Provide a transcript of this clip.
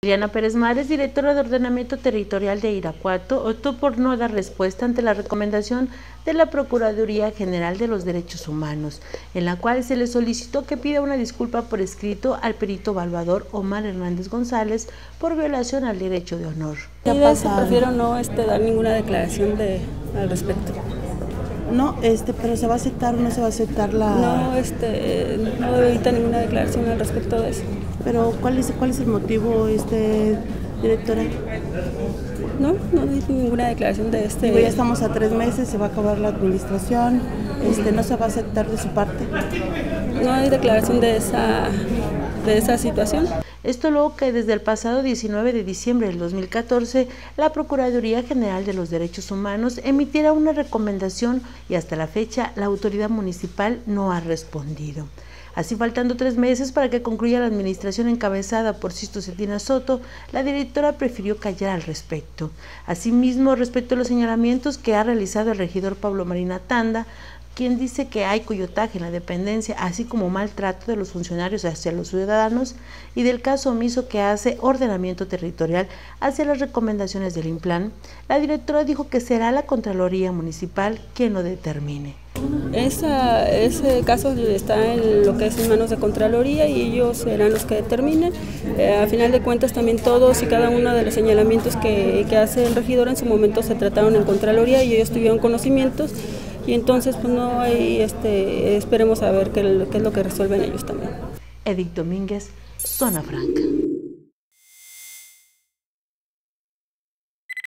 Liliana Pérez Mares, directora de Ordenamiento Territorial de Irapuato, optó por no dar respuesta ante la recomendación de la Procuraduría General de los Derechos Humanos, en la cual se le solicitó que pida una disculpa por escrito al perito evaluador Omar Hernández González por violación al derecho de honor. Prefiero no dar ninguna declaración al respecto. No, pero ¿se va a aceptar o no se va a aceptar la...? No ahorita ninguna declaración al respecto de eso. Pero ¿cuál es el motivo, directora? No dice ninguna declaración de Digo, ya estamos a 3 meses, se va a acabar la administración, no se va a aceptar de su parte. No hay declaración de esa situación. Esto luego que desde el pasado 19 de diciembre del 2014, la Procuraduría General de los Derechos Humanos emitiera una recomendación y hasta la fecha la autoridad municipal no ha respondido. Así, faltando 3 meses para que concluya la administración encabezada por Sisto Cetina Soto, la directora prefirió callar al respecto. Asimismo, respecto a los señalamientos que ha realizado el regidor Pablo Marina Tanda, quien dice que hay coyotaje en la dependencia, así como maltrato de los funcionarios hacia los ciudadanos, y del caso omiso que hace Ordenamiento Territorial hacia las recomendaciones del INPLAN, la directora dijo que será la Contraloría Municipal quien lo determine. Ese caso está en lo que es en manos de Contraloría y ellos serán los que determinen. A final de cuentas, también todos y cada uno de los señalamientos que hace el regidor en su momento se trataron en Contraloría y ellos tuvieron conocimientos. Y entonces pues no hay, esperemos a ver qué es lo que resuelven ellos también. Edith Domínguez, Zona Franca.